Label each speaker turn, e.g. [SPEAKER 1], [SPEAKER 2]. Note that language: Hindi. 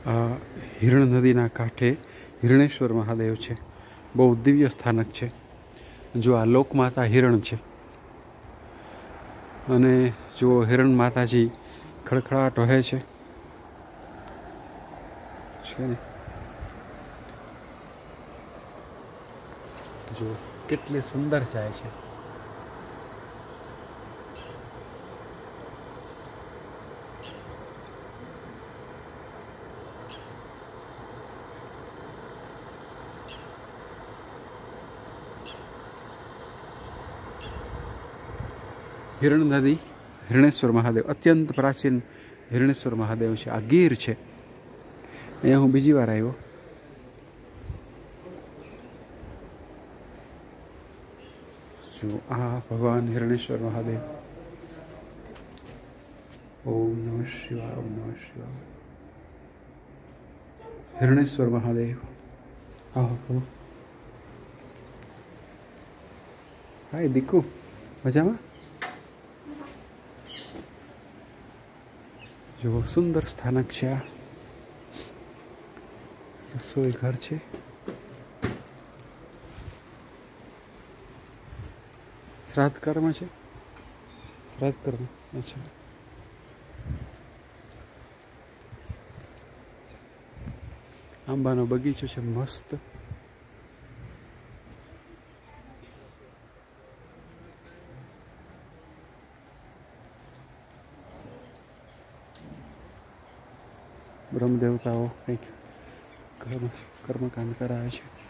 [SPEAKER 1] आ हिरण नदीना कांठे हिरणेश्वर महादेव है। बहु दिव्य स्थानक है। जो आ लोकमाता हिरण है अने जो हिरण माताजी खड़खड़ाट वहे छे ने जो केटली सुंदर जाए छे। हिरण नदी हिरणेश्वर महादेव अत्यंत प्राचीन हिरणेश्वर महादेव है। आ गीर है। अँ हूँ बीजी वार आव्यो। जो आ भगवान हिरणेश्वर महादेव। ओम नमः शिवाय। ओम नमः शिवाय। हिरणेश्वर महादेव। आओ हाय दीकू मजा में। जो सुंदर स्थानक है। रसोई घर है। श्राद्ध कर्म है। श्राद्ध कर्म अच्छा। आंबानो बगीचो है मस्त। ब्रह्म देवताओं कई कर्मकांड कराए छे।